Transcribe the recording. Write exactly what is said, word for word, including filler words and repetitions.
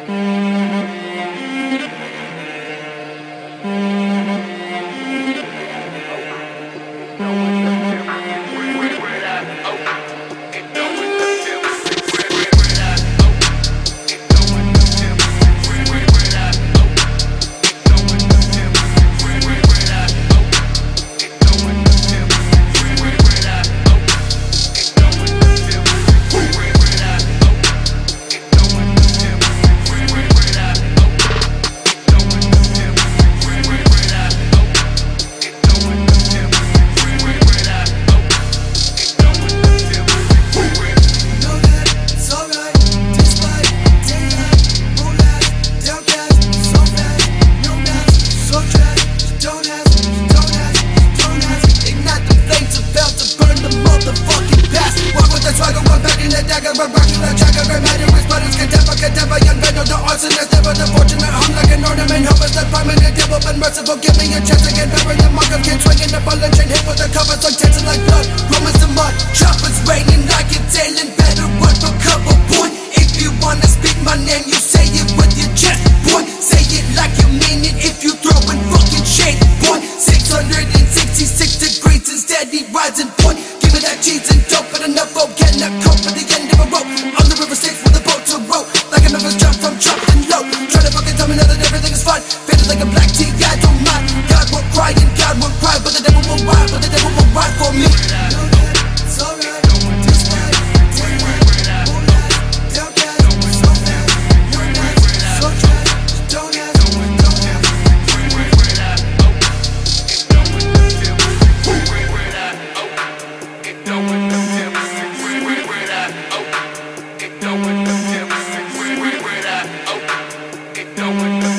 Merciful, give me a chance to get better than Mark of King, swinging the ball and chain hit with the covers, like dancing like blood. Romans and mud, choppers raining like it's ailing. Better run for cover, boy. If you wanna speak my name, you say it with your chest, boy. Say it like you mean it. If you throwing fucking shade, boy. six hundred sixty-six degrees and steady rising, boy. Give me that cheese and dope, but enough hope cannot cope at the end of a rope. On the river Styx with a boat to row, like a Memphis jump from chopped and low. Try to fucking tell me now that everything is fine. Faded like a black tea, I don't mind. God won't cry and God won't cry, but the devil won't ride, but the devil won't ride for me. It's alright, this night, daylight, moonlight, downcast, so fast, no nights, so trash, don't ask, don't ask. It don't